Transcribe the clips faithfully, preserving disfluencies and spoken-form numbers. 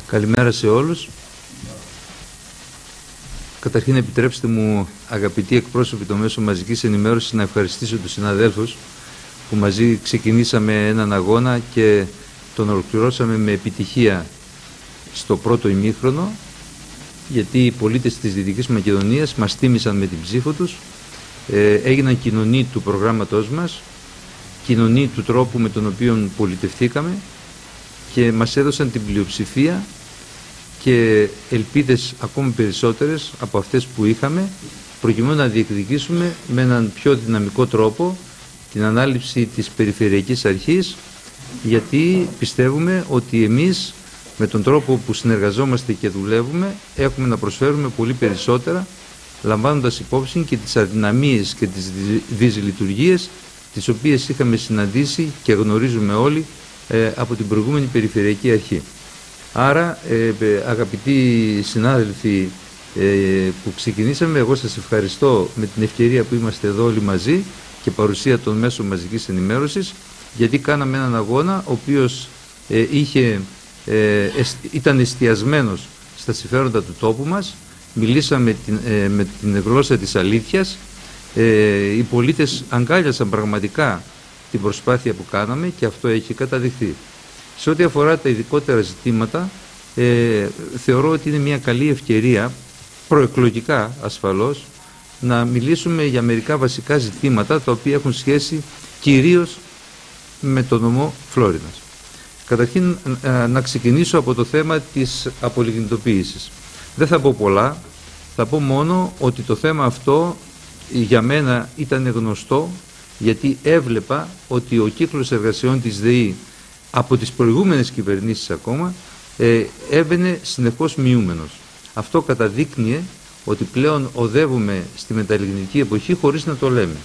Καλημέρα σε όλους. Καταρχήν επιτρέψτε μου, αγαπητοί εκπρόσωποι των μέσων μαζικής ενημέρωσης, να ευχαριστήσω τους συναδέλφους που μαζί ξεκινήσαμε έναν αγώνα και τον ολοκληρώσαμε με επιτυχία στο πρώτο ημίχρονο, γιατί οι πολίτες της Δυτικής Μακεδονίας μας τίμησαν με την ψήφο τους, ε, έγιναν κοινωνοί του προγράμματός μας, κοινωνοί του τρόπου με τον οποίο πολιτευτήκαμε και μας έδωσαν την πλειοψηφία και ελπίδες ακόμη περισσότερες από αυτές που είχαμε, προκειμένου να διεκδικήσουμε με έναν πιο δυναμικό τρόπο την ανάληψη της Περιφερειακής Αρχής, γιατί πιστεύουμε ότι εμείς με τον τρόπο που συνεργαζόμαστε και δουλεύουμε έχουμε να προσφέρουμε πολύ περισσότερα, λαμβάνοντας υπόψη και τις αδυναμίες και τις δυσλειτουργίες τις οποίες είχαμε συναντήσει και γνωρίζουμε όλοι ε, από την προηγούμενη Περιφερειακή Αρχή. Άρα, ε, αγαπητοί συνάδελφοι ε, που ξεκινήσαμε, εγώ σας ευχαριστώ με την ευκαιρία που είμαστε εδώ όλοι μαζί και παρουσία των μέσων μαζικής ενημέρωσης, γιατί κάναμε έναν αγώνα ο οποίος ε, είχε, ε, ήταν εστιασμένος στα συμφέροντα του τόπου μας. Μιλήσαμε την, ε, με την γλώσσα της αλήθειας. Ε, οι πολίτες αγκάλιασαν πραγματικά την προσπάθεια που κάναμε και αυτό έχει καταδειχθεί. Σε ό,τι αφορά τα ειδικότερα ζητήματα, ε, θεωρώ ότι είναι μια καλή ευκαιρία, προεκλογικά ασφαλώς, να μιλήσουμε για μερικά βασικά ζητήματα τα οποία έχουν σχέση κυρίως με το νομό Φλόρινας. Καταρχήν, ε, να ξεκινήσω από το θέμα της απολιγνητοποίησης. Δεν θα πω πολλά, θα πω μόνο ότι το θέμα αυτό για μένα ήταν γνωστό, γιατί έβλεπα ότι ο κύκλος εργασιών της ΔΕΗ από τις προηγούμενες κυβερνήσεις ακόμα ε, έβαινε συνεχώς μειούμενος. Αυτό καταδείκνυε ότι πλέον οδεύουμε στη μεταλλιγνητική εποχή χωρίς να το λέμε.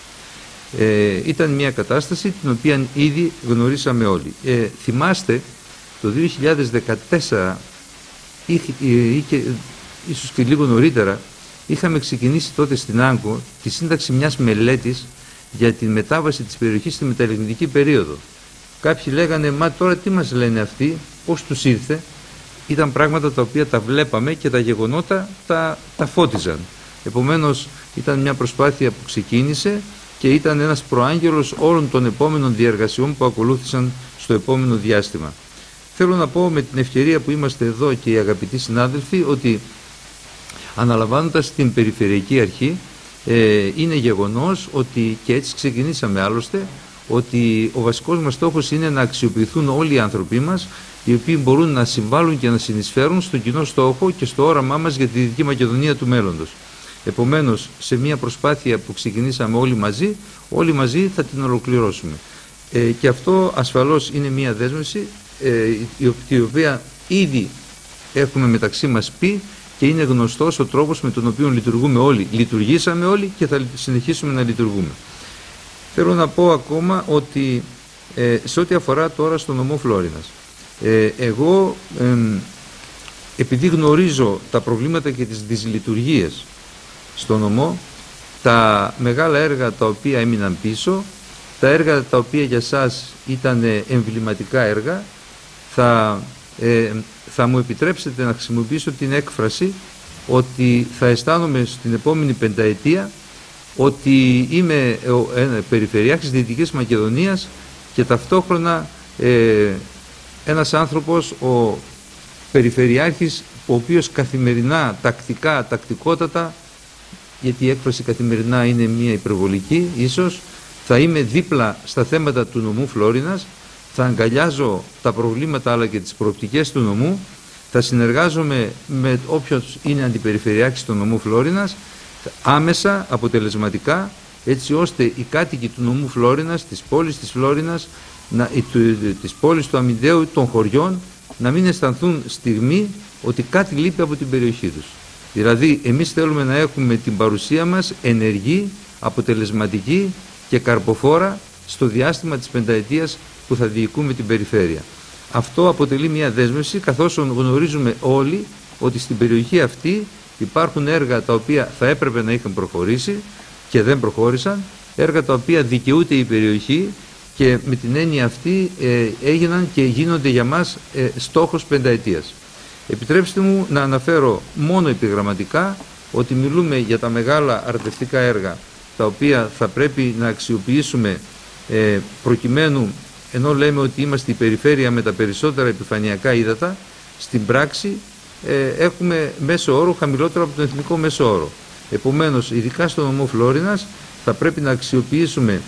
Ε, ήταν μια κατάσταση την οποία ήδη γνωρίσαμε όλοι. Ε, θυμάστε, το δύο χιλιάδες δεκατέσσερα ή, ή, ή, ίσως και λίγο νωρίτερα, είχαμε ξεκινήσει τότε στην Άγκο τη σύνταξη μιας μελέτης για τη μετάβαση της περιοχής στη μεταλλιγνητική περίοδο. Κάποιοι λέγανε, μα τώρα τι μας λένε αυτοί, πώς τους ήρθε. Ήταν πράγματα τα οποία τα βλέπαμε και τα γεγονότα τα, τα φώτιζαν. Επομένως ήταν μια προσπάθεια που ξεκίνησε και ήταν ένας προάγγελος όλων των επόμενων διεργασιών που ακολούθησαν στο επόμενο διάστημα. Θέλω να πω με την ευκαιρία που είμαστε εδώ και οι αγαπητοί συνάδελφοι ότι αναλαμβάνοντας την Περιφερειακή Αρχή, ε, είναι γεγονός ότι, και έτσι ξεκινήσαμε άλλωστε, ότι ο βασικός μας στόχος είναι να αξιοποιηθούν όλοι οι άνθρωποι μας, οι οποίοι μπορούν να συμβάλλουν και να συνεισφέρουν στον κοινό στόχο και στο όραμά μας για τη Δυτική Μακεδονία του μέλλοντος. Επομένως, σε μια προσπάθεια που ξεκινήσαμε όλοι μαζί, όλοι μαζί θα την ολοκληρώσουμε. Ε, και αυτό ασφαλώς είναι μια δέσμευση, ε, η οποία ήδη έχουμε μεταξύ μας πει και είναι γνωστός ο τρόπος με τον οποίο λειτουργούμε όλοι. Λειτουργήσαμε όλοι και θα συνεχίσουμε να λειτουργούμε. Θέλω να πω ακόμα ότι ε, σε ό,τι αφορά τώρα στο νομό Φλόρινας, ε, εγώ ε, επειδή γνωρίζω τα προβλήματα και τις δυσλειτουργίες στο νομό, τα μεγάλα έργα τα οποία έμειναν πίσω, τα έργα τα οποία για σας ήταν εμβληματικά έργα, θα, ε, θα μου επιτρέψετε να χρησιμοποιήσω την έκφραση ότι θα αισθάνομαι στην επόμενη πενταετία ότι είμαι ε, Περιφερειάρχης Δυτικής Μακεδονίας και ταυτόχρονα ε, ένας άνθρωπος, ο Περιφερειάρχης, ο οποίος καθημερινά, τακτικά, τακτικότατα, γιατί η έκφραση καθημερινά είναι μια υπερβολική ίσως, θα είμαι δίπλα στα θέματα του νομού Φλόρινας, θα αγκαλιάζω τα προβλήματα αλλά και τις προοπτικές του νομού, θα συνεργάζομαι με όποιος είναι αντιπεριφερειάρχης του νομού Φλόρινας, άμεσα, αποτελεσματικά, έτσι ώστε οι κάτοικοι του νομού Φλόρινας, της πόλης της Φλόρινας, να, της πόλης του Αμυντέου, των χωριών, να μην αισθανθούν στιγμή ότι κάτι λείπει από την περιοχή τους. Δηλαδή, εμείς θέλουμε να έχουμε την παρουσία μας ενεργή, αποτελεσματική και καρποφόρα στο διάστημα της πενταετίας που θα διοικούμε την περιφέρεια. Αυτό αποτελεί μια δέσμευση, καθώς γνωρίζουμε όλοι ότι στην περιοχή αυτή υπάρχουν έργα τα οποία θα έπρεπε να είχαν προχωρήσει και δεν προχώρησαν, έργα τα οποία δικαιούται η περιοχή και με την έννοια αυτή ε, έγιναν και γίνονται για μας ε, στόχος πενταετίας. Επιτρέψτε μου να αναφέρω μόνο επιγραμματικά ότι μιλούμε για τα μεγάλα αρδευτικά έργα, τα οποία θα πρέπει να αξιοποιήσουμε ε, προκειμένου, ενώ λέμε ότι είμαστε η περιφέρεια με τα περισσότερα επιφανειακά ύδατα, στην πράξη ε, έχουμε μέσο όρο χαμηλότερο από τον εθνικό μέσο όρο. Επομένως, ειδικά στο νομό Φλόρινας, θα πρέπει να αξιοποιήσουμε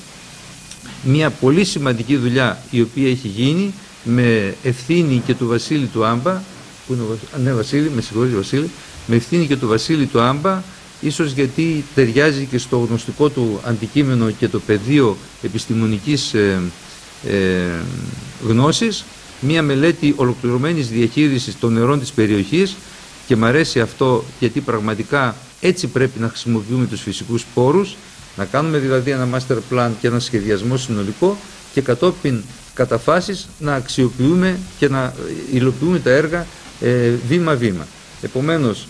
μια πολύ σημαντική δουλειά η οποία έχει γίνει με ευθύνη και του Βασίλη του Άμπα, που είναι ο, ναι, Βασίλη, με συγχωρείτε Βασίλη, με ευθύνη και του Βασίλη του Άμπα, ίσως γιατί ταιριάζει και στο γνωστικό του αντικείμενο και το πεδίο επιστημονικής ε, ε, γνώσης, μια μελέτη ολοκληρωμένης διαχείρισης των νερών της περιοχής, και μ' αρέσει αυτό γιατί πραγματικά έτσι πρέπει να χρησιμοποιούμε τους φυσικούς πόρους, να κάνουμε δηλαδή ένα master plan και ένα σχεδιασμό συνολικό και κατόπιν κατά φάσεις να αξιοποιούμε και να υλοποιούμε τα έργα ε, βήμα-βήμα. Επομένως,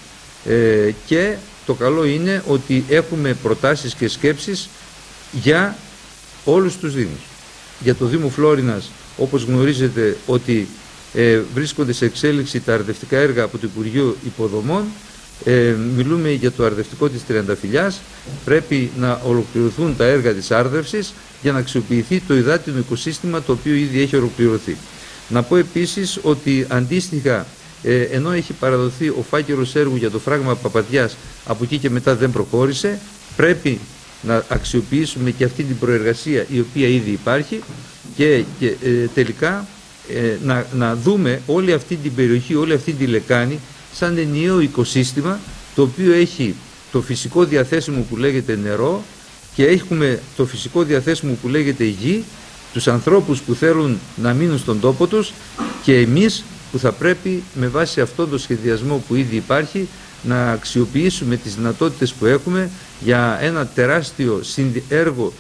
ε, και το καλό είναι ότι έχουμε προτάσεις και σκέψεις για όλους τους Δήμους. Για το Δήμο Φλόρινας, όπως γνωρίζετε ότι ε, βρίσκονται σε εξέλιξη τα αρδευτικά έργα από το Υπουργείο Υποδομών, ε, μιλούμε για το αρδευτικό της Τριανταφυλλιάς, πρέπει να ολοκληρωθούν τα έργα της άρδευσης για να αξιοποιηθεί το υδάτινο οικοσύστημα το οποίο ήδη έχει ολοκληρωθεί. Να πω επίσης ότι αντίστοιχα, ε, ενώ έχει παραδοθεί ο φάκελος έργου για το φράγμα Παπαδιάς, από εκεί και μετά δεν προχώρησε, πρέπει να αξιοποιήσουμε και αυτή την προεργασία η οποία ήδη υπάρχει και, και ε, τελικά ε, να, να δούμε όλη αυτή την περιοχή, όλη αυτή τη λεκάνη σαν ενιαίο οικοσύστημα, το οποίο έχει το φυσικό διαθέσιμο που λέγεται νερό και έχουμε το φυσικό διαθέσιμο που λέγεται γη, τους ανθρώπους που θέλουν να μείνουν στον τόπο τους και εμείς που θα πρέπει με βάση αυτόν τον σχεδιασμό που ήδη υπάρχει να αξιοποιήσουμε τις δυνατότητες που έχουμε για ένα τεράστιο έργο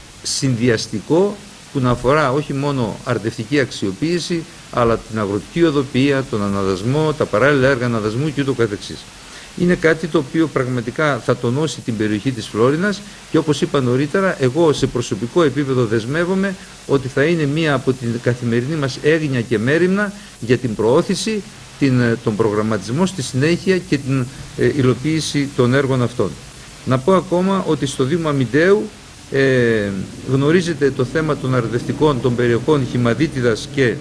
συνδυαστικό που να αφορά όχι μόνο αρδευτική αξιοποίηση, αλλά την αγροτική οδοποιία, τον αναδασμό, τα παράλληλα έργα αναδασμού και ούτω καθεξής. Είναι κάτι το οποίο πραγματικά θα τονώσει την περιοχή της Φλόρινας και όπως είπα νωρίτερα, εγώ σε προσωπικό επίπεδο δεσμεύομαι ότι θα είναι μία από την καθημερινή μας έγνοια και μέριμνα για την προώθηση, την, τον προγραμματισμό στη συνέχεια και την ε, υλοποίηση των έργων αυτών. Να πω ακόμα ότι στο Δήμο Αμυντέου ε, γνωρίζετε το θέμα των αρδευτικών των περιοχών Χυμαδίτιδας και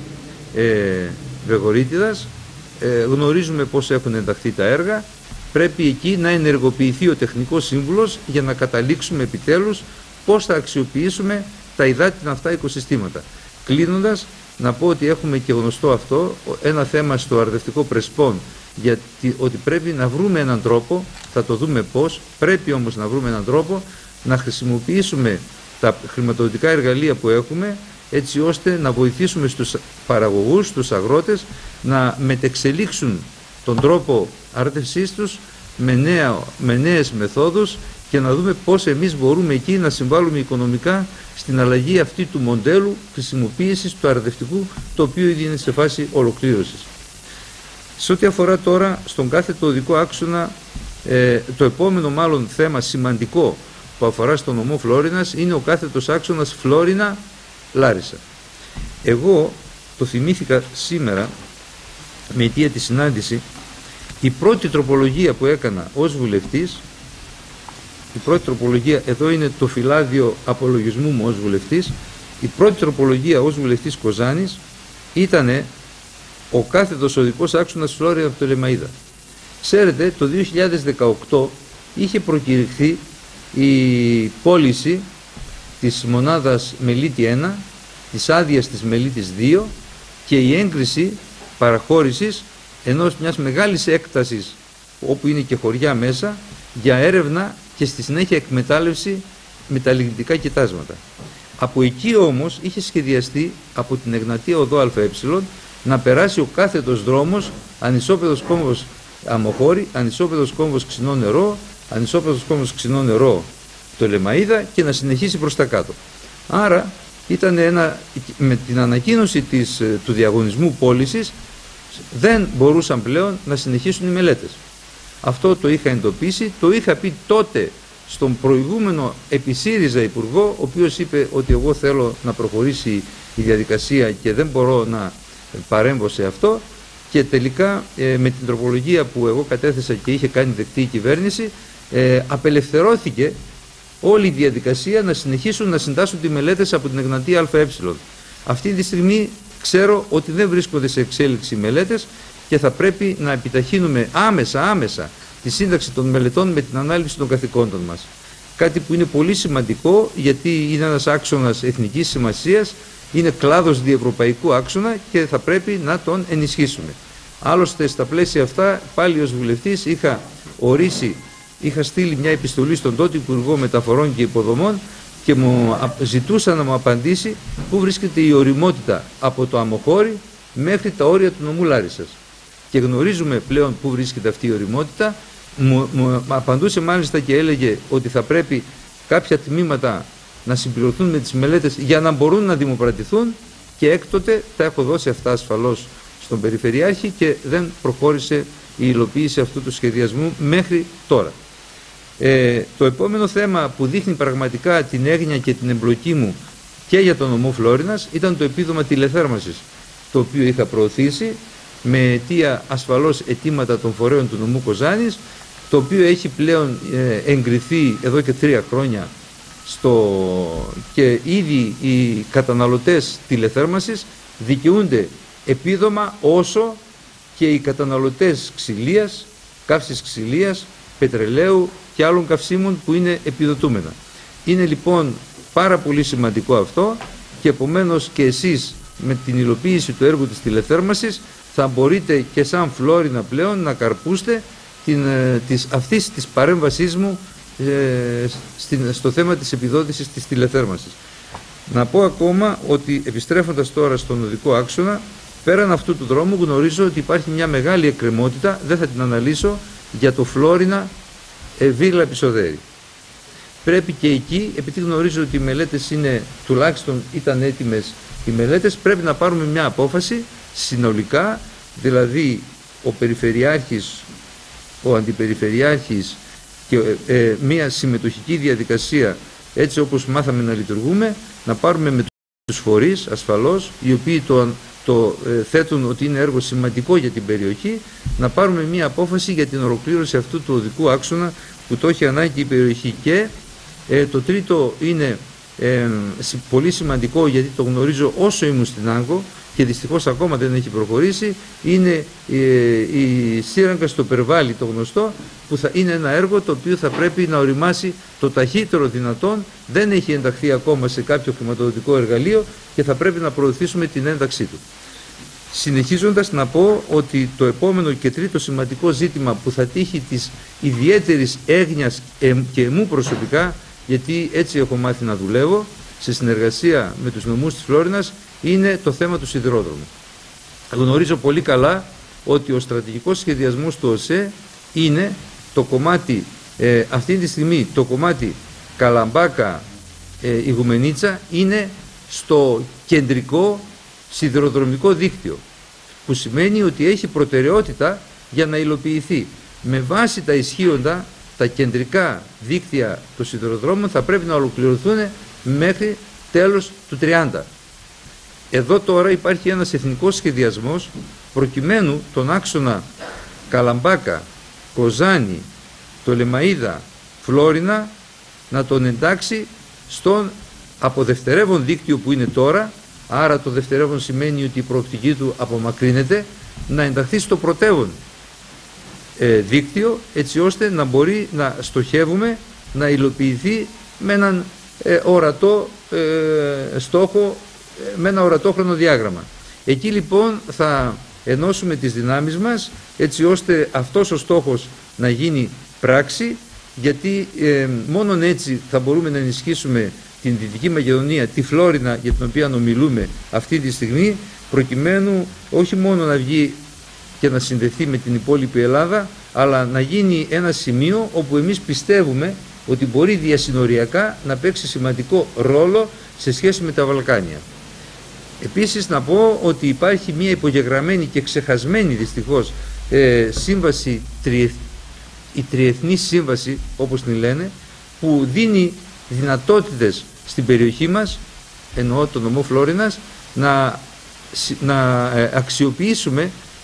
ε, Βεγορίτιδας. Ε, γνωρίζουμε πώς έχουν ενταχθεί τα έργα. Πρέπει εκεί να ενεργοποιηθεί ο τεχνικός σύμβουλος για να καταλήξουμε επιτέλους πώς θα αξιοποιήσουμε τα υδάτινα αυτά οικοσυστήματα. Κλείνοντας, να πω ότι έχουμε και γνωστό αυτό, ένα θέμα στο αρδευτικό Πρεσπών, γιατί ότι πρέπει να βρούμε έναν τρόπο, θα το δούμε πώς, πρέπει όμως να βρούμε έναν τρόπο να χρησιμοποιήσουμε τα χρηματοδοτικά εργαλεία που έχουμε, έτσι ώστε να βοηθήσουμε στους παραγωγούς, στους αγρότες, να μετεξελίξουν τον τρόπο άρδευσής τους με, νέα, με νέες μεθόδους και να δούμε πώς εμείς μπορούμε εκεί να συμβάλλουμε οικονομικά στην αλλαγή αυτή του μοντέλου χρησιμοποίησης του αρδευτικού, το οποίο ήδη είναι σε φάση ολοκλήρωσης. Σε ό,τι αφορά τώρα στον κάθετο οδικό άξονα, ε, το επόμενο μάλλον θέμα σημαντικό που αφορά στον νομό Φλόρινας είναι ο κάθετος άξονας Φλόρινα-Λάρισα. Εγώ το θυμήθηκα σήμερα με αιτία τη συνάντηση. Η πρώτη τροπολογία που έκανα ως βουλευτής, η πρώτη τροπολογία, εδώ είναι το φυλάδιο απολογισμού μου ως βουλευτής, η πρώτη τροπολογία ως βουλευτής Κοζάνης ήταν ο κάθετος οδικός άξονας Φλόρινα από το Λεμαΐδα. Ξέρετε, το δύο χιλιάδες δεκαοκτώ είχε προκηρυχθεί η πώληση της μονάδας Μελίτη ένα, της άδειας της Μελίτης δύο και η έγκριση παραχώρησης ενός μιας μεγάλης έκτασης όπου είναι και χωριά μέσα για έρευνα και στη συνέχεια εκμετάλλευση με τα λιγνητικά κοιτάσματα. Από εκεί όμως είχε σχεδιαστεί από την Εγνατία οδό ΑΕ να περάσει ο κάθετος δρόμος ανισόπεδος κόμβος Αμοχώρη, ανισόπεδος κόμβος Ξινό Νερό, ανισόπεδος κόμβος Ξινό Νερό το Λεμαΐδα και να συνεχίσει προς τα κάτω. Άρα ήταν ένα, με την ανακοίνωση της, του διαγωνισμού πώλησης δεν μπορούσαν πλέον να συνεχίσουν οι μελέτες. Αυτό το είχα εντοπίσει, το είχα πει τότε στον προηγούμενο επί ΣΥΡΙΖΑ υπουργό, ο οποίος είπε ότι εγώ θέλω να προχωρήσει η διαδικασία και δεν μπορώ να παρέμβω σε αυτό. και τελικά ε, με την τροπολογία που εγώ κατέθεσα και είχε κάνει δεκτή η κυβέρνηση, ε, απελευθερώθηκε όλη η διαδικασία να συνεχίσουν να συντάσσουν τις μελέτες από την Εγνατία ΑΕ. Αυτή τη στιγμή ξέρω ότι δεν βρίσκονται σε εξέλιξη οι μελέτες και θα πρέπει να επιταχύνουμε άμεσα, άμεσα τη σύνταξη των μελετών με την ανάληψη των καθηκόντων μας. Κάτι που είναι πολύ σημαντικό, γιατί είναι ένας άξονας εθνικής σημασίας, είναι κλάδος διευρωπαϊκού άξονα και θα πρέπει να τον ενισχύσουμε. Άλλωστε, στα πλαίσια αυτά, πάλι ως βουλευτής είχα ορίσει, είχα στείλει μια επιστολή στον τότε Υπουργό Μεταφορών και Υποδομών και μου ζητούσα να μου απαντήσει πού βρίσκεται η οριμότητα από το Αμοχώρι μέχρι τα όρια του νομού Λάρισσας. Και γνωρίζουμε πλέον πού βρίσκεται αυτή η οριμότητα. Μου, μου απαντούσε μάλιστα και έλεγε ότι θα πρέπει κάποια τμήματα να συμπληρωθούν με τις μελέτες για να μπορούν να δημοπρατηθούν, και έκτοτε τα έχω δώσει αυτά ασφαλώς στον Περιφερειάρχη και δεν προχώρησε η υλοποίηση αυτού του σχεδιασμού μέχρι τώρα. Ε, το επόμενο θέμα που δείχνει πραγματικά την έγνοια και την εμπλοκή μου και για τον νομό Φλόρινας ήταν το επίδομα τηλεθέρμανσης, το οποίο είχα προωθήσει με αιτία ασφαλώς αιτήματα των φορέων του νομού Κοζάνης, το οποίο έχει πλέον ε, εγκριθεί εδώ και τρία χρόνια στο... και ήδη οι καταναλωτές τηλεθέρμανσης δικαιούνται επίδομα όσο και οι καταναλωτές ξυλίας, καύσης ξυλίας, πετρελαίου και άλλων καυσίμων που είναι επιδοτούμενα. Είναι λοιπόν πάρα πολύ σημαντικό αυτό και επομένως και εσείς με την υλοποίηση του έργου της τηλεθέρμανσης θα μπορείτε και σαν Φλόρινα πλέον να καρπούστε την, της, αυτής της παρέμβασής μου ε, στην, στο θέμα της επιδότησης της τηλεθέρμανσης. Να πω ακόμα ότι επιστρέφοντας τώρα στον οδικό άξονα, πέραν αυτού του δρόμου γνωρίζω ότι υπάρχει μια μεγάλη εκκρεμότητα, δεν θα την αναλύσω, για το Φλόρινα ε, Βίγλα Πισοδέρη. Πρέπει και εκεί, επειδή γνωρίζω ότι οι μελέτες είναι, τουλάχιστον ήταν έτοιμες οι μελέτες, πρέπει να πάρουμε μια απόφαση συνολικά, δηλαδή ο Περιφερειάρχης, ο Αντιπεριφερειάρχης και ε, μια συμμετοχική διαδικασία, έτσι όπως μάθαμε να λειτουργούμε, να πάρουμε με τους φορείς ασφαλώς, οι οποίοι το, το ε, θέτουν ότι είναι έργο σημαντικό για την περιοχή, να πάρουμε μια απόφαση για την ολοκλήρωση αυτού του οδικού άξονα που το έχει ανάγκη η περιοχή. Και ε, το τρίτο είναι ε, πολύ σημαντικό, γιατί το γνωρίζω όσο ήμουν στην Άγκο και δυστυχώς ακόμα δεν έχει προχωρήσει, είναι ε, η σύραγγα στο Περβάλι, το γνωστό, που θα είναι ένα έργο το οποίο θα πρέπει να οριμάσει το ταχύτερο δυνατόν, δεν έχει ενταχθεί ακόμα σε κάποιο χρηματοδοτικό εργαλείο και θα πρέπει να προωθήσουμε την ένταξή του. Συνεχίζοντας, να πω ότι το επόμενο και τρίτο σημαντικό ζήτημα που θα τύχει της ιδιαίτερης έγνοιας και εμού προσωπικά, γιατί έτσι έχω μάθει να δουλεύω σε συνεργασία με τους νομούς της Φλόρινας, είναι το θέμα του σιδηρόδρομου. Γνωρίζω πολύ καλά ότι ο στρατηγικός σχεδιασμός του ΟΣΕ είναι το κομμάτι, ε, αυτή τη στιγμή το κομμάτι Καλαμπάκα ε, Ιγουμενίτσα είναι στο κεντρικό σιδηροδρομικό δίκτυο, που σημαίνει ότι έχει προτεραιότητα για να υλοποιηθεί. Με βάση τα ισχύοντα, τα κεντρικά δίκτυα των σιδηροδρόμων θα πρέπει να ολοκληρωθούν μέχρι τέλος του τριάντα. Εδώ τώρα υπάρχει ένας εθνικός σχεδιασμός προκειμένου τον άξονα Καλαμπάκα, Κοζάνη, το Λεμαΐδα, Φλόρινα να τον εντάξει στον αποδευτερεύον δίκτυο που είναι τώρα, άρα το δευτερεύον σημαίνει ότι η προοπτική του απομακρύνεται, να ενταχθεί στο πρωτεύον ε, δίκτυο, έτσι ώστε να μπορεί να στοχεύουμε να υλοποιηθεί με έναν ε, ορατό ε, στόχο, με ένα ορατό χρονοδιάγραμμα. Εκεί λοιπόν θα ενώσουμε τις δυνάμεις μας έτσι ώστε αυτός ο στόχος να γίνει πράξη, γιατί ε, μόνον έτσι θα μπορούμε να ενισχύσουμε την Δυτική Μακεδονία, τη Φλόρινα για την οποία ομιλούμε αυτή τη στιγμή, προκειμένου όχι μόνο να βγει και να συνδεθεί με την υπόλοιπη Ελλάδα, αλλά να γίνει ένα σημείο όπου εμείς πιστεύουμε ότι μπορεί διασυνοριακά να παίξει σημαντικό ρόλο σε σχέση με τα Βαλκάνια. Επίσης να πω ότι υπάρχει μια υπογεγραμμένη και ξεχασμένη δυστυχώς ε, σύμβαση, τριεθ, η τριεθνή σύμβαση όπως την λένε, που δίνει δυνατότητες στην περιοχή μας, εννοώ το νομό Φλόρινας, να, να αξιοποιήσουμε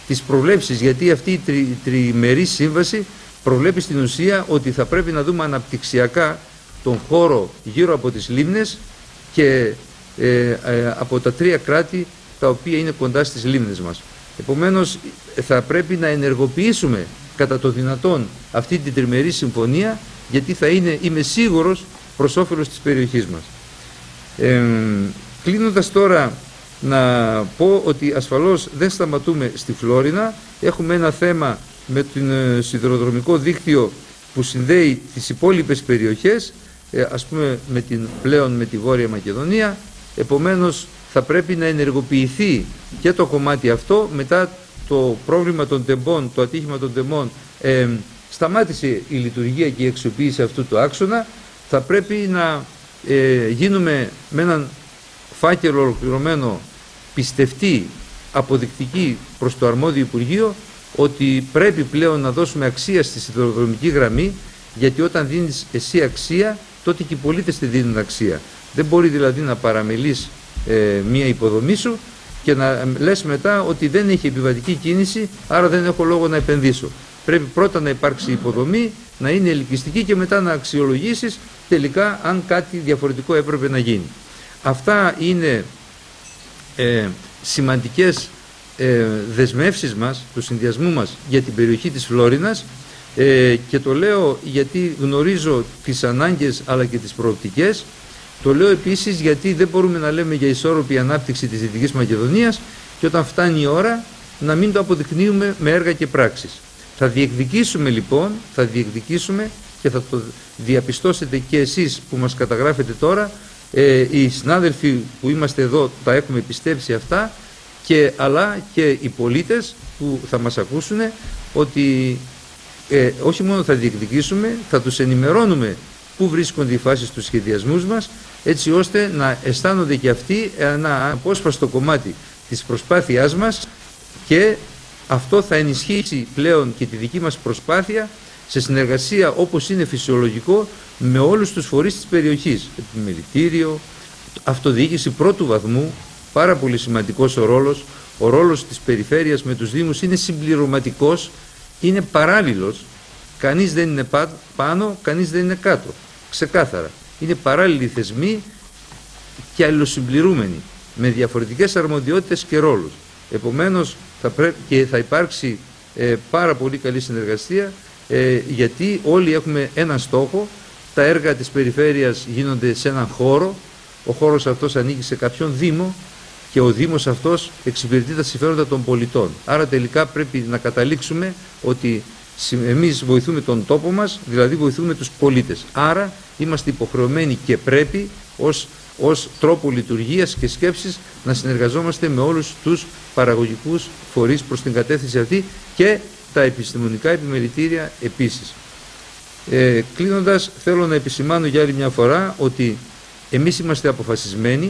τις προβλέψεις, γιατί αυτή η τρι, τριημερή σύμβαση προβλέπει στην ουσία ότι θα πρέπει να δούμε αναπτυξιακά τον χώρο γύρω από τις λίμνες και ε, ε, από τα τρία κράτη τα οποία είναι κοντά στις λίμνες μας. Επομένως θα πρέπει να ενεργοποιήσουμε κατά το δυνατόν αυτή την τριμερή συμφωνία, γιατί θα είναι, είμαι σίγουρος, προς όφελος της περιοχής μας. Ε, κλείνοντας τώρα, να πω ότι ασφαλώς δεν σταματούμε στη Φλόρινα. Έχουμε ένα θέμα με το σιδηροδρομικό δίκτυο που συνδέει τις υπόλοιπες περιοχές, ε, ας πούμε με την, πλέον με τη Βόρεια Μακεδονία. Επομένως θα πρέπει να ενεργοποιηθεί και το κομμάτι αυτό. Μετά το πρόβλημα των τεμπών, το ατύχημα των τεμπών, ε, σταμάτησε η λειτουργία και η αξιοποίηση αυτού του άξονα. Θα πρέπει να ε, γίνουμε με έναν φάκελο ολοκληρωμένο, πιστευτή, αποδεικτική προς το αρμόδιο Υπουργείο, ότι πρέπει πλέον να δώσουμε αξία στη σιδηροδρομική γραμμή, γιατί όταν δίνεις εσύ αξία, τότε και οι πολίτες τη δίνουν αξία. Δεν μπορεί δηλαδή να παραμελείς ε, μία υποδομή σου και να λες μετά ότι δεν έχει επιβατική κίνηση, άρα δεν έχω λόγο να επενδύσω. Πρέπει πρώτα να υπάρξει υποδομή, να είναι ελκυστική και μετά να αξιολογήσεις τελικά αν κάτι διαφορετικό έπρεπε να γίνει. Αυτά είναι ε, σημαντικές ε, δεσμεύσεις μας, του συνδυασμού μας για την περιοχή της Φλόρινας, ε, και το λέω γιατί γνωρίζω τις ανάγκες αλλά και τις προοπτικές. Το λέω επίσης γιατί δεν μπορούμε να λέμε για ισόρροπη ανάπτυξη της Δυτικής Μακεδονίας και όταν φτάνει η ώρα να μην το αποδεικνύουμε με έργα και πράξεις. Θα διεκδικήσουμε λοιπόν, θα διεκδικήσουμε και θα το διαπιστώσετε και εσείς που μας καταγράφετε τώρα, ε, οι συνάδελφοι που είμαστε εδώ τα έχουμε πιστέψει αυτά, και, αλλά και οι πολίτες που θα μας ακούσουν, ότι ε, όχι μόνο θα διεκδικήσουμε, θα τους ενημερώνουμε πού βρίσκονται οι φάσεις του σχεδιασμούς μας, έτσι ώστε να αισθάνονται και αυτοί ένα απόσπαστο κομμάτι της προσπάθειάς μας, και αυτό θα ενισχύσει πλέον και τη δική μας προσπάθεια σε συνεργασία, όπως είναι φυσιολογικό, με όλους τους φορείς της περιοχής. Επιμελητήριο, αυτοδιοίκηση πρώτου βαθμού, πάρα πολύ σημαντικός ο ρόλος. Ο ρόλος της περιφέρειας με τους Δήμους είναι συμπληρωματικός, είναι παράλληλος. Κανείς δεν είναι πάνω, κανείς δεν είναι κάτω. Ξεκάθαρα. Είναι παράλληλοι θεσμοί και αλληλοσυμπληρούμενοι, με διαφορετικές αρμοδιότητες και ρόλους. Επομένως θα πρέπει και θα υπάρξει ε, πάρα πολύ καλή συνεργασία, ε, γιατί όλοι έχουμε έναν στόχο. Τα έργα της περιφέρειας γίνονται σε έναν χώρο, ο χώρος αυτός ανήκει σε κάποιον Δήμο και ο Δήμος αυτός εξυπηρετεί τα συμφέροντα των πολιτών. Άρα τελικά πρέπει να καταλήξουμε ότι εμείς βοηθούμε τον τόπο μας, δηλαδή βοηθούμε τους πολίτες. Άρα είμαστε υποχρεωμένοι και πρέπει ως, ως τρόπο λειτουργίας και σκέψης να συνεργαζόμαστε με όλους τους παραγωγικούς φορείς προς την κατεύθυνση αυτή, και τα επιστημονικά επιμελητήρια επίσης. Ε, κλείνοντας, θέλω να επισημάνω για άλλη μια φορά ότι εμείς είμαστε αποφασισμένοι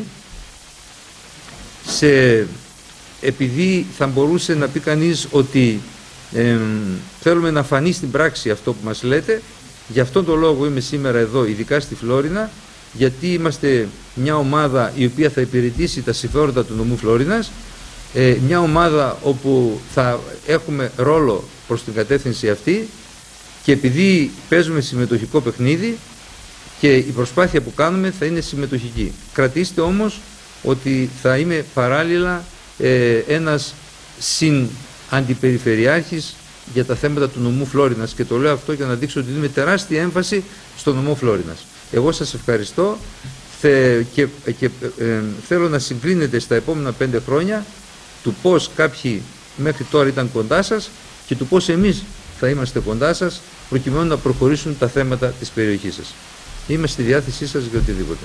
σε, επειδή θα μπορούσε να πει κανείς ότι ε, θέλουμε να φανεί στην πράξη αυτό που μας λέτε, γι' αυτόν τον λόγο είμαι σήμερα εδώ, ειδικά στη Φλόρινα, γιατί είμαστε μια ομάδα η οποία θα υπηρετήσει τα συμφέροντα του νομού Φλόρινας, ε, μια ομάδα όπου θα έχουμε ρόλο προς την κατεύθυνση αυτή, και επειδή παίζουμε συμμετοχικό παιχνίδι και η προσπάθεια που κάνουμε θα είναι συμμετοχική. Κρατήστε όμως ότι θα είμαι παράλληλα ε, ένας συν αντιπεριφερειάρχης για τα θέματα του νομού Φλόρινας, και το λέω αυτό για να δείξω ότι δίνουμε τεράστια έμφαση στο νομό Φλόρινας. Εγώ σας ευχαριστώ θε, και, και ε, θέλω να συγκρίνετε στα επόμενα πέντε χρόνια του πώς κάποιοι μέχρι τώρα ήταν κοντά σας και του πώς εμείς θα είμαστε κοντά σας, προκειμένου να προχωρήσουν τα θέματα της περιοχής σας. Είμαι στη διάθεσή σας για οτιδήποτε.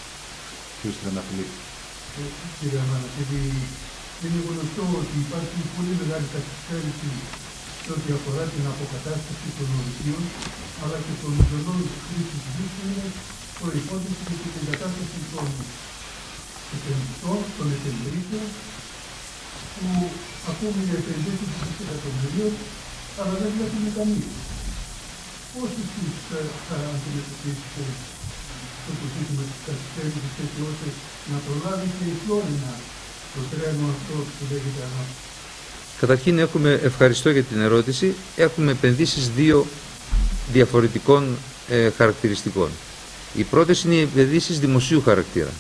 Κύριε Αμανατίδη, είναι γνωστό ότι υπάρχει πολύ μεγάλη καθυστέρηση σε ό,τι αφορά την αποκατάσταση των ορυχείων, αλλά και των ζωνών της χρήσης γης που είναι προϋπόθεση για την εγκατάσταση των επενδυτών, των επενδύσεων, που ακούμε για επενδύσεις της εκατομμυρίων, αλλά δεν βλέπουμε καμία. Πώς εσείς θα αντιμετωπίσετε το ζήτημα της καθυστέρησης, έτσι ώστε να προλάβει και η Φλόρινα το τρένο αυτό που λέγεται ανάπτυξη? Καταρχήν έχουμε, ευχαριστώ για την ερώτηση, έχουμε επενδύσεις δύο διαφορετικών ε, χαρακτηριστικών. Οι πρώτες είναι οι επενδύσεις δημοσίου χαρακτήρα.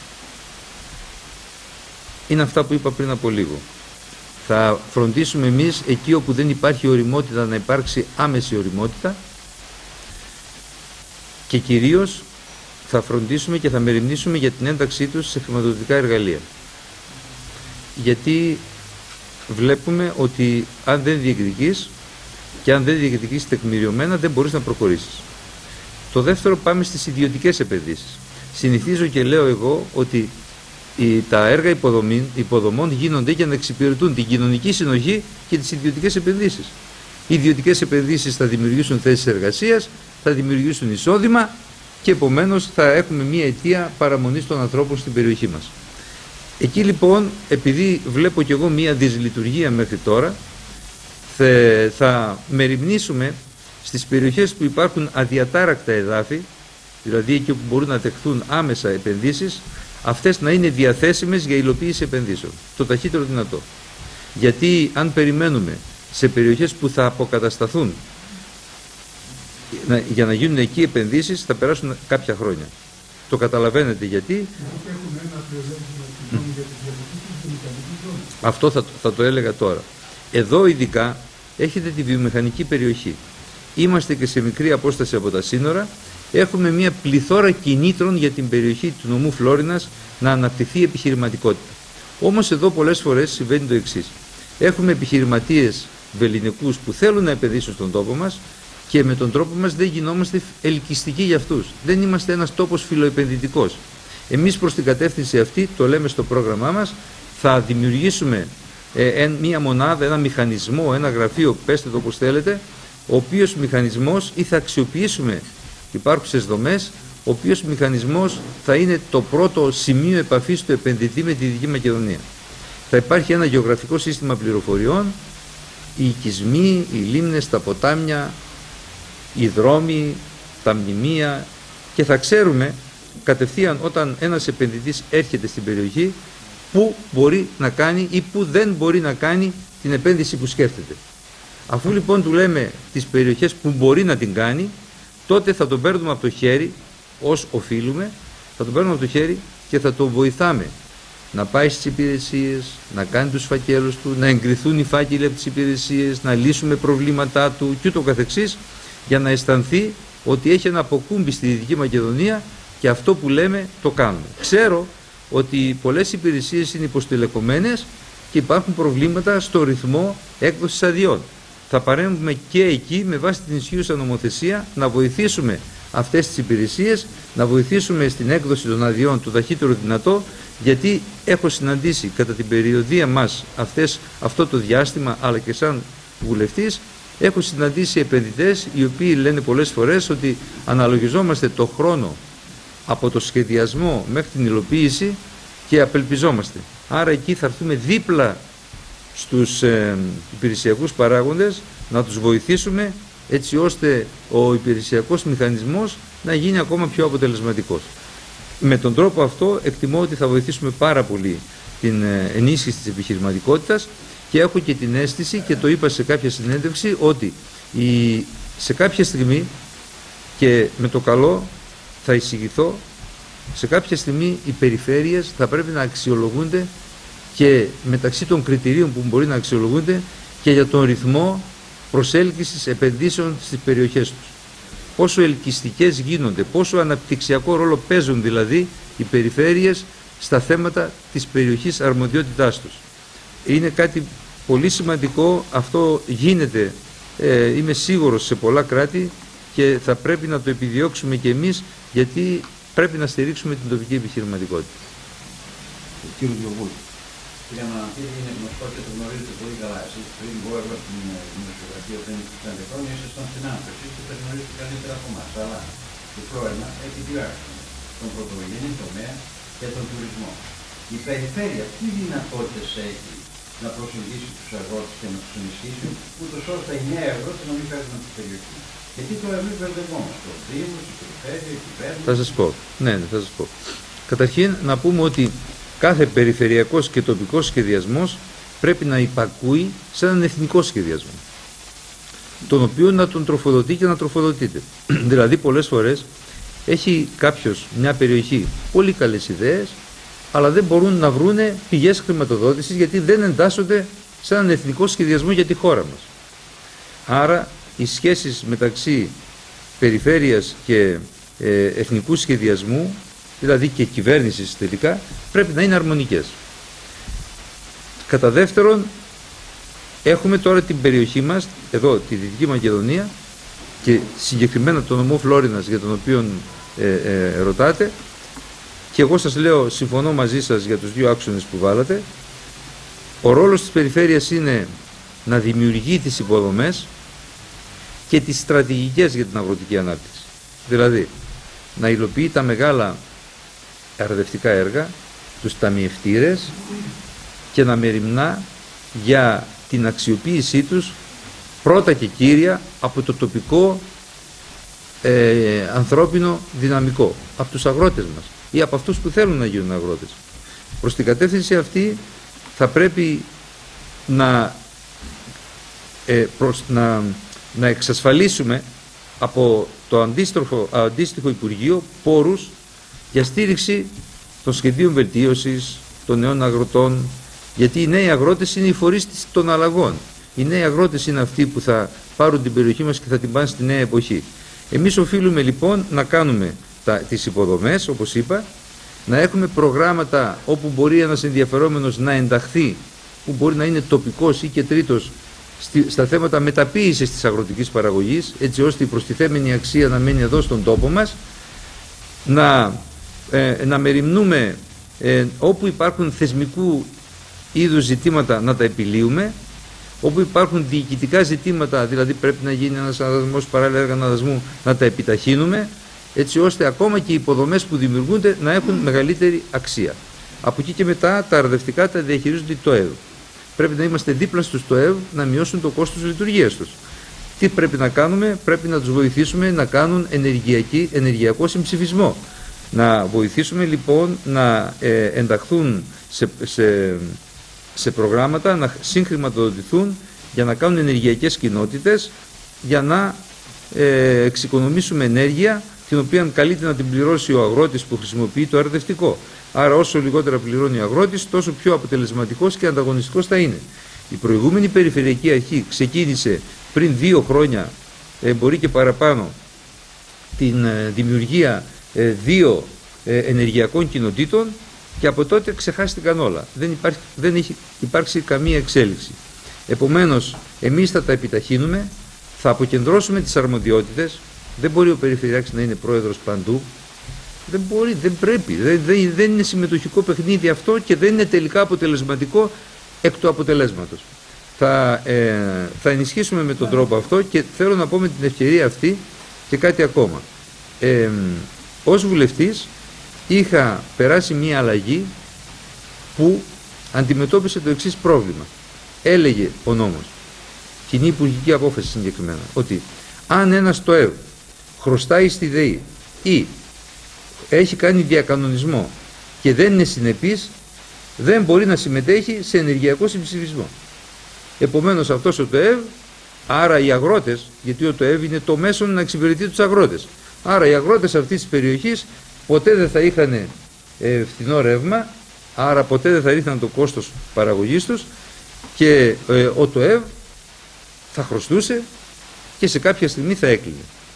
Είναι αυτά που είπα πριν από λίγο. Θα φροντίσουμε εμείς εκεί όπου δεν υπάρχει ωριμότητα να υπάρξει άμεση ωριμότητα και κυρίως θα φροντίσουμε και θα μεριμνήσουμε για την ένταξή τους σε χρηματοδοτικά εργαλεία. Γιατί βλέπουμε ότι αν δεν διεκδικείς και αν δεν διεκδικείς τεκμηριωμένα δεν μπορείς να προχωρήσεις. Το δεύτερο, πάμε στις ιδιωτικές επενδύσεις. Συνηθίζω και λέω εγώ ότι οι, τα έργα υποδομή, υποδομών γίνονται για να εξυπηρετούν την κοινωνική συνοχή και τις ιδιωτικές επενδύσεις. Οι ιδιωτικές επενδύσεις θα δημιουργήσουν θέσεις εργασίας, θα δημιουργήσουν εισόδημα και επομένως θα έχουμε μία αιτία παραμονής των ανθρώπων στην περιοχή μας. Εκεί λοιπόν, επειδή βλέπω κι εγώ μία δυσλειτουργία μέχρι τώρα, θα, θα μεριμνήσουμε στις περιοχές που υπάρχουν αδιατάρακτα εδάφη, δηλαδή εκεί που μπορούν να τεχθούν άμεσα επενδύσεις, αυτές να είναι διαθέσιμες για υλοποίηση επενδύσεων, το ταχύτερο δυνατό. Γιατί αν περιμένουμε σε περιοχές που θα αποκατασταθούν να, για να γίνουν εκεί επενδύσεις, θα περάσουν κάποια χρόνια. Το καταλαβαίνετε γιατί. Αυτό θα, θα το έλεγα τώρα. Εδώ ειδικά έχετε τη βιομηχανική περιοχή. Είμαστε και σε μικρή απόσταση από τα σύνορα. Έχουμε μια πληθώρα κινήτρων για την περιοχή του νομού Φλόρινας να αναπτυχθεί η επιχειρηματικότητα. Όμως εδώ πολλές φορές συμβαίνει το εξής. Έχουμε επιχειρηματίες βελληνικούς που θέλουν να επενδύσουν στον τόπο μας και με τον τρόπο μας δεν γινόμαστε ελκυστικοί για αυτούς. Δεν είμαστε ένας τόπος φιλοεπενδυτικός. Εμείς προς την κατεύθυνση αυτή, το λέμε στο πρόγραμμά μας, θα δημιουργήσουμε ε, μία μονάδα, ένα μηχανισμό, ένα γραφείο, πέστε το όπως θέλετε, ο οποίος μηχανισμός ή θα αξιοποιήσουμε υπάρχουσες δομές, ο οποίος μηχανισμός θα είναι το πρώτο σημείο επαφής του επενδυτή με τη Δυτική Μακεδονία. Θα υπάρχει ένα γεωγραφικό σύστημα πληροφοριών, οι οικισμοί, οι λίμνες, τα ποτάμια, οι δρόμοι, τα μνημεία και θα ξέρουμε κατευθείαν όταν ένας επενδυτής έρχεται στην περιοχή που μπορεί να κάνει ή που δεν μπορεί να κάνει την επένδυση που σκέφτεται. Αφού λοιπόν του λέμε τις περιοχές που μπορεί να την κάνει, τότε θα τον παίρνουμε από το χέρι, ως οφείλουμε, θα τον παίρνουμε από το χέρι και θα τον βοηθάμε να πάει στις υπηρεσίες, να κάνει τους φακέλους του, να εγκριθούν οι φάκελοι από τις υπηρεσίες, να λύσουμε προβλήματά του και ούτω καθεξής, για να αισθανθεί ότι έχει ένα αποκούμπι στη Δυτική Μακεδονία και αυτό που λέμε το κάνουμε. Ξέρω ότι πολλές υπηρεσίες είναι υποστελεχωμένες και υπάρχουν προβλήματα στο ρυθμό έκδοσης αδειών. Θα παρέμβουμε και εκεί με βάση την ισχύουσα νομοθεσία να βοηθήσουμε αυτές τις υπηρεσίες, να βοηθήσουμε στην έκδοση των αδειών το ταχύτερο δυνατό, γιατί έχω συναντήσει κατά την περιοδία μας αυτές, αυτό το διάστημα, αλλά και σαν βουλευτής, έχω συναντήσει επενδυτές οι οποίοι λένε πολλές φορές ότι αναλογιζόμαστε το χρόνο από το σχεδιασμό μέχρι την υλοποίηση και απελπιζόμαστε. Άρα εκεί θα έρθουμε δίπλα στους ε, υπηρεσιακούς παράγοντες να τους βοηθήσουμε έτσι ώστε ο υπηρεσιακός μηχανισμός να γίνει ακόμα πιο αποτελεσματικός. Με τον τρόπο αυτό εκτιμώ ότι θα βοηθήσουμε πάρα πολύ την ε, ενίσχυση της επιχειρηματικότητας και έχω και την αίσθηση και το είπα σε κάποια συνέντευξη ότι η, σε κάποια στιγμή και με το καλό θα εισηγηθώ, σε κάποια στιγμή οι περιφέρειες θα πρέπει να αξιολογούνται και μεταξύ των κριτηρίων που μπορεί να αξιολογούνται και για τον ρυθμό προσέλκυσης επενδύσεων στις περιοχές τους. Πόσο ελκυστικές γίνονται, πόσο αναπτυξιακό ρόλο παίζουν δηλαδή οι περιφέρειες στα θέματα της περιοχής αρμοδιότητάς τους. Είναι κάτι πολύ σημαντικό, αυτό γίνεται, ε, είμαι σίγουρος, σε πολλά κράτη και θα πρέπει να το επιδιώξουμε και εμείς, γιατί πρέπει να στηρίξουμε την τοπική επιχειρηματικότητα. Κύριε Διοβούλου. Κύριε Μανατίδη, είναι γνωστό και το γνωρίζετε πολύ καλά. Εσείς πριν μπω εγώ στην δημοσιογραφία πριν πέντε χρόνια ήσασταν στην Άμφο. Εσείς το γνωρίζετε καλύτερα από εμάς. Αλλά το πρόβλημα έχει δύο άξονες. Τον πρωτογενή τομέα και τον τουρισμό. Η περιφέρεια τι δυνατότητες έχει να προσεγγίσει τους αγρότες και να τους ενισχύσει, ούτως ώστε οι νέοι αγρότες να μην φέρουν από την περιοχή. Γιατί τώρα εμείς μπερδευόμαστε. Ο Δήμος, η περιφέρεια, η κυβέρνηση. Θα σας πω. Ναι, ναι, θα σας πω. Καταρχήν να πούμε ότι κάθε περιφερειακός και τοπικός σχεδιασμός πρέπει να υπακούει σε έναν εθνικό σχεδιασμό, τον οποίο να τον τροφοδοτεί και να τροφοδοτείται. Δηλαδή πολλές φορές έχει κάποιος μια περιοχή πολύ καλές ιδέες, αλλά δεν μπορούν να βρούνε πηγές χρηματοδότησης γιατί δεν εντάσσονται σε έναν εθνικό σχεδιασμό για τη χώρα μας. Άρα οι σχέσεις μεταξύ περιφέρειας και ε, εθνικού σχεδιασμού, δηλαδή και κυβέρνησης τελικά, πρέπει να είναι αρμονικές. Κατά δεύτερον, έχουμε τώρα την περιοχή μας, εδώ τη Δυτική Μακεδονία και συγκεκριμένα τον νομό Φλόρινας για τον οποίο ε, ε, ρωτάτε, και εγώ σας λέω, συμφωνώ μαζί σας για τους δύο άξονες που βάλατε. Ο ρόλος της περιφέρειας είναι να δημιουργεί τις υποδομές και τις στρατηγικές για την αγροτική ανάπτυξη. Δηλαδή, να υλοποιεί τα μεγάλα αρδευτικά έργα, τους ταμιευτήρες, και να μεριμνά για την αξιοποίησή τους πρώτα και κύρια από το τοπικό ε, ανθρώπινο δυναμικό, από τους αγρότες μας ή από αυτούς που θέλουν να γίνουν αγρότες. Προς την κατεύθυνση αυτή θα πρέπει να, ε, προς, να, να εξασφαλίσουμε από το αντίστοιχο, αντίστοιχο Υπουργείο πόρους για στήριξη των σχεδίων βελτίωσης των νέων αγροτών, γιατί οι νέοι αγρότες είναι οι φορείς των αλλαγών. Οι νέοι αγρότες είναι αυτοί που θα πάρουν την περιοχή μας και θα την πάνε στη νέα εποχή. Εμείς οφείλουμε λοιπόν να κάνουμε τα, τις υποδομές, όπως είπα, να έχουμε προγράμματα όπου μπορεί ένας ενδιαφερόμενος να ενταχθεί, που μπορεί να είναι τοπικός ή και τρίτος, στη, στα θέματα μεταποίησης της αγροτικής παραγωγής, έτσι ώστε η προστιθέμενη αξία να μένει εδώ στον τόπο μας, να, ε, να μεριμνούμε ε, όπου υπάρχουν θεσμικού είδους ζητήματα να τα επιλύουμε, όπου υπάρχουν διοικητικά ζητήματα, δηλαδή πρέπει να γίνει ένας αναδασμός, παράλληλα έργα αναδασμού, να τα επιταχύνουμε, έτσι ώστε ακόμα και οι υποδομές που δημιουργούνται να έχουν μεγαλύτερη αξία. Από εκεί και μετά τα αρδευτικά τα διαχειρίζονται το ΕΒ. Πρέπει να είμαστε δίπλα στους το ΕΒ να μειώσουν το κόστος λειτουργίας τους. Τι πρέπει να κάνουμε? Πρέπει να τους βοηθήσουμε να κάνουν ενεργειακή, ενεργειακό συμψηφισμό. Να βοηθήσουμε λοιπόν να ε, ενταχθούν σε, σε, σε προγράμματα, να συγχρηματοδοτηθούν για να κάνουν ενεργειακές κοινότητες, για να ε, εξοικονομήσουμε ενέργεια, την οποία καλείται να την πληρώσει ο αγρότης που χρησιμοποιεί το αρδευτικό. Άρα όσο λιγότερα πληρώνει ο αγρότης, τόσο πιο αποτελεσματικός και ανταγωνιστικός θα είναι. Η προηγούμενη Περιφερειακή Αρχή ξεκίνησε πριν δύο χρόνια, ε, μπορεί και παραπάνω, την ε, δημιουργία ε, δύο ε, ενεργειακών κοινοτήτων και από τότε ξεχάστηκαν όλα. Δεν, υπάρχει, δεν έχει υπάρξει καμία εξέλιξη. Επομένως, εμείς θα τα επιταχύνουμε, θα αποκεντρώσουμε τις αρμοδιότητες. Δεν μπορεί ο Περιφερειάρχης να είναι πρόεδρος παντού. Δεν μπορεί, δεν πρέπει. Δεν, δεν, δεν είναι συμμετοχικό παιχνίδι αυτό και δεν είναι τελικά αποτελεσματικό εκ του αποτελέσματος. Θα, ε, θα ενισχύσουμε με τον τρόπο αυτό και θέλω να πω με την ευκαιρία αυτή και κάτι ακόμα. Ε, ως βουλευτής είχα περάσει μία αλλαγή που αντιμετώπισε το εξής πρόβλημα. Έλεγε ο νόμος, κοινή υπουργική απόφαση συγκεκριμένα, ότι αν ένας το ΕΒ χρωστάει στη ΔΕΗ ή έχει κάνει διακανονισμό και δεν είναι συνεπής, δεν μπορεί να συμμετέχει σε ενεργειακό συμψηφισμό. Επομένως αυτός ο ΤΟΕΒ, άρα οι αγρότες, γιατί ο ΤΟΕΒ είναι το μέσο να εξυπηρετεί τους αγρότες, άρα οι αγρότες αυτής της περιοχής ποτέ δεν θα είχαν ε, φθηνό ρεύμα, άρα ποτέ δεν θα ρίχναν το κόστος παραγωγής τους και ε, ο ΤΟΕΒ θα χρωστούσε και σε κάποια στιγμή θα έκλεινε.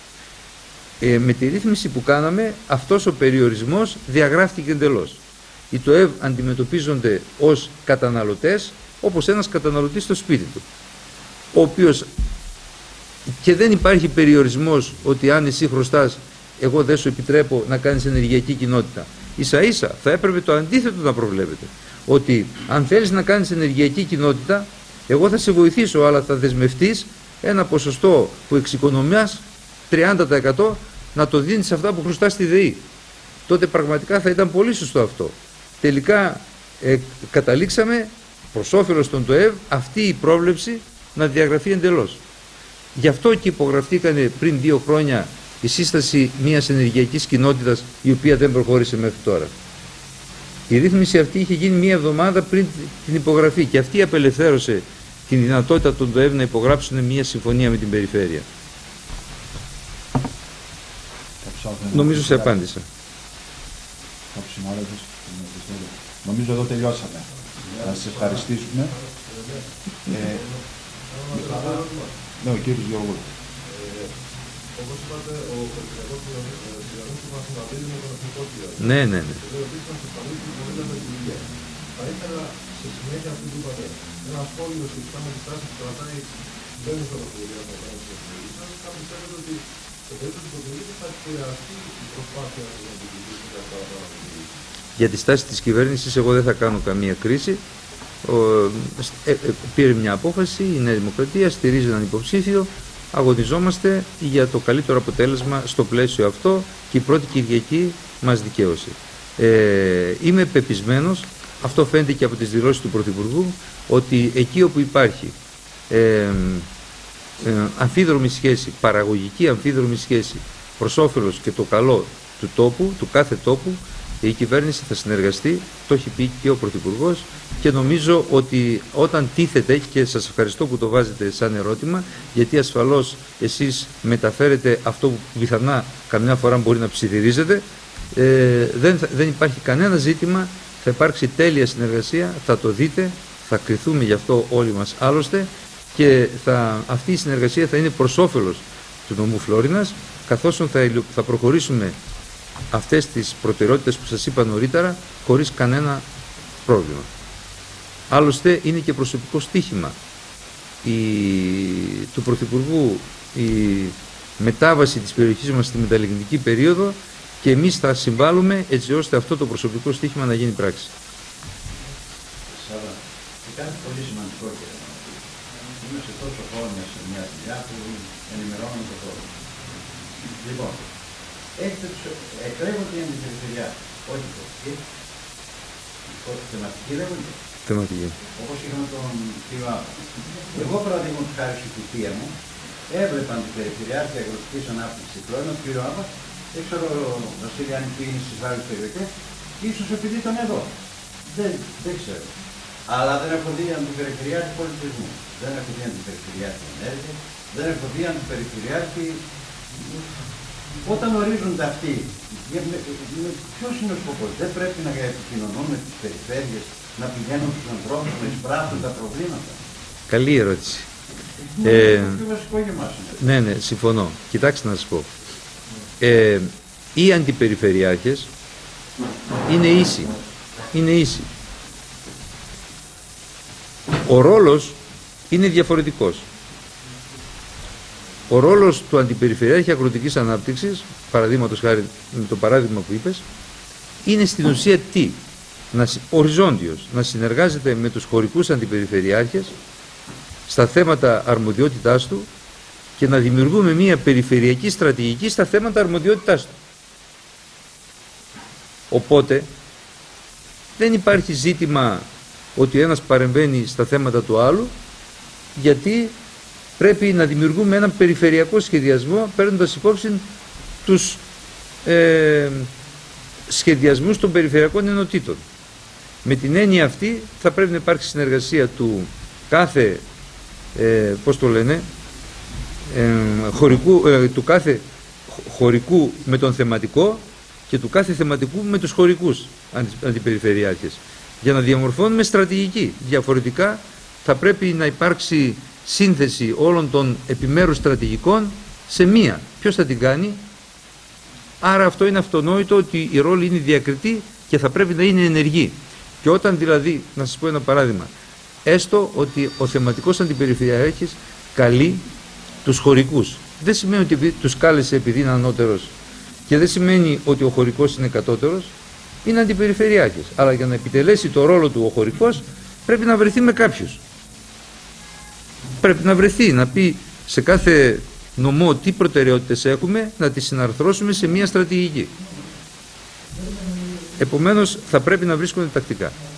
Ε, με τη ρύθμιση που κάναμε, αυτός ο περιορισμός διαγράφηκε εντελώς. Οι ΤΟΕΒ αντιμετωπίζονται ως καταναλωτές, όπως ένας καταναλωτής στο σπίτι του, ο οποίος και δεν υπάρχει περιορισμός ότι αν εσύ χρωστάς, εγώ δεν σου επιτρέπω να κάνεις ενεργειακή κοινότητα. Ίσα ίσα θα έπρεπε το αντίθετο να προβλέπετε, ότι αν θέλεις να κάνεις ενεργειακή κοινότητα, εγώ θα σε βοηθήσω, αλλά θα δεσμευτείς ένα ποσοστό που εξοικονομιάς τριάντα τοις εκατό να το δίνεις σε αυτά που χρωστάς στη ΔΕΗ. Τότε πραγματικά θα ήταν πολύ σωστό αυτό. Τελικά ε, καταλήξαμε προς όφελος των ΤΟΕΒ αυτή η πρόβλεψη να διαγραφεί εντελώς. Γι' αυτό και υπογραφτήκανε πριν δύο χρόνια η σύσταση μιας ενεργειακής κοινότητας, η οποία δεν προχώρησε μέχρι τώρα. Η ρύθμιση αυτή είχε γίνει μία εβδομάδα πριν την υπογραφή και αυτή απελευθέρωσε την δυνατότητα των ΔΟΕΒ να υπογράψουν μία συμφωνία με την περιφέρεια. Νομίζω σε απάντησα. Νομίζω εδώ τελειώσαμε. Να σας ευχαριστήσουμε. Ε, ναι, ο κύριος Γεωργούλου. Όπως είπατε, ο περιφερειακός διαδρόμος του μας συναντήσει με τον εθνικό διάδρομο. Ναι, ναι, ναι. Θα ήθελα σε συνέχεια αυτή που είπατε ένα σχόλιο σχετικά με τη στάση που κρατάει δεν είναι στο Πρωθυπουργείο να κάνει τις επιχειρήσεις. Αν πιστεύετε ότι σε περίπτωση του Πρωθυπουργείου θα επηρεαστεί η προσπάθεια να δημιουργήσει κάποια παραπάνω. Για τη στάση της κυβέρνησης εγώ δεν θα κάνω καμία κρίση. Ο, ε, ε, πήρε μια απόφαση, η Νέα Δημοκρατία στηρίζει έναν υποψήφιο. Αγωνιζόμαστε για το καλύτερο αποτέλεσμα στο πλαίσιο αυτό και η πρώτη Κυριακή μας δικαίωσε. Ε, είμαι πεπισμένος, αυτό φαίνεται και από τις δηλώσεις του Πρωθυπουργού, ότι εκεί όπου υπάρχει ε, ε, αμφίδρομη σχέση, παραγωγική αμφίδρομη σχέση προς όφελος και το καλό του τόπου, του κάθε τόπου, η κυβέρνηση θα συνεργαστεί, το έχει πει και ο Πρωθυπουργός και νομίζω ότι όταν τίθεται, και σας ευχαριστώ που το βάζετε σαν ερώτημα, γιατί ασφαλώς εσείς μεταφέρετε αυτό που πιθανά καμιά φορά μπορεί να ψιθυρίζετε, ε, δεν, δεν υπάρχει κανένα ζήτημα, θα υπάρξει τέλεια συνεργασία, θα το δείτε, θα κριθούμε γι' αυτό όλοι μας άλλωστε και θα, αυτή η συνεργασία θα είναι προς όφελος του νομού Φλόρινας, καθώς θα, θα προχωρήσουμε αυτές τις προτεραιότητες που σας είπα νωρίτερα χωρίς κανένα πρόβλημα. Άλλωστε είναι και προσωπικό στοίχημα η, του Πρωθυπουργού η μετάβαση της περιοχής μας στη μεταλλιγνητική περίοδο και εμείς θα συμβάλλουμε έτσι ώστε αυτό το προσωπικό στοίχημα να γίνει πράξη. Σάβα, και κάτι πολύ σημαντικό και είμαι σε τόσο χρόνια σε μια δουλειά που ενημερώνω το χώρο. Λοιπόν, έχετε τους, εκλέγονται οι αντιπεριφερειάτες, όχι τοπικοί, θεματικοί λέγονται. Θεματική. Όπως είχαμε τον κύριο Άβα. Εγώ παραδείγματος χάρη στη θητεία μου, έβλεπα αντιπεριφερειάτη αγροτικής ανάπτυξης Φλόρινα, τον κύριο Άβα, δεν ξέρω Βασίλη αν είναι στις άλλες περιοχές, ίσως επειδή ήταν εδώ. Δεν, δεν ξέρω. Αλλά δεν έχω δει αντιπεριφερειάτη πολιτισμού, δεν έχω δει αντιπεριφερειάτη ενέργεια, δεν έχω δει αντιπεριφερειάτη. Όταν ορίζονται αυτοί, ποιος είναι ο σκοπός? Δεν πρέπει να επικοινωνούν με τις περιφέρειες, να πηγαίνουν στους ανθρώπους, να εισπράττουν τα προβλήματα. Καλή ερώτηση. Είναι ε, το πιο βασικό για εμάς. Ναι, ναι, συμφωνώ. Κοιτάξτε να σας πω. Ε, οι αντιπεριφερειάρχες είναι ίσοι. Είναι ίσοι. Ο ρόλος είναι διαφορετικός. Ο ρόλος του Αντιπεριφερειάρχη Αγροτικής Ανάπτυξης, παραδείγματος χάρη με το παράδειγμα που είπες, είναι στην ουσία τι? Να, οριζόντιος, να συνεργάζεται με τους χωρικούς αντιπεριφερειάρχες στα θέματα αρμοδιότητάς του και να δημιουργούμε μια περιφερειακή στρατηγική στα θέματα αρμοδιότητάς του. Οπότε δεν υπάρχει ζήτημα ότι ένας παρεμβαίνει στα θέματα του άλλου, γιατί πρέπει να δημιουργούμε έναν περιφερειακό σχεδιασμό παίρνοντας υπόψη τους ε, σχεδιασμούς των περιφερειακών ενωτήτων. Με την έννοια αυτή θα πρέπει να υπάρξει συνεργασία του κάθε, ε, πώς το λένε, ε, χωρικού, ε, του κάθε χωρικού με τον θεματικό και του κάθε θεματικού με τους χωρικούς αντιπεριφερειάρχες, για να διαμορφώνουμε στρατηγική. Διαφορετικά θα πρέπει να υπάρξει σύνθεση όλων των επιμέρους στρατηγικών σε μία. Ποιος θα την κάνει? Άρα αυτό είναι αυτονόητο ότι η ρόλη είναι διακριτή και θα πρέπει να είναι ενεργή. Και όταν δηλαδή, να σας πω ένα παράδειγμα, έστω ότι ο θεματικός αντιπεριφερειάρχης καλεί τους χωρικούς. Δεν σημαίνει ότι τους κάλεσε επειδή είναι ανώτερος και δεν σημαίνει ότι ο χωρικός είναι κατώτερος, είναι αντιπεριφερειάρχης. Αλλά για να επιτελέσει το ρόλο του ο χωρικός πρέπει να βρεθεί με κάποιους. Πρέπει να βρεθεί, να πει σε κάθε νομό τι προτεραιότητες έχουμε, να τις συναρθρώσουμε σε μια στρατηγική. Επομένως θα πρέπει να βρίσκονται τακτικά.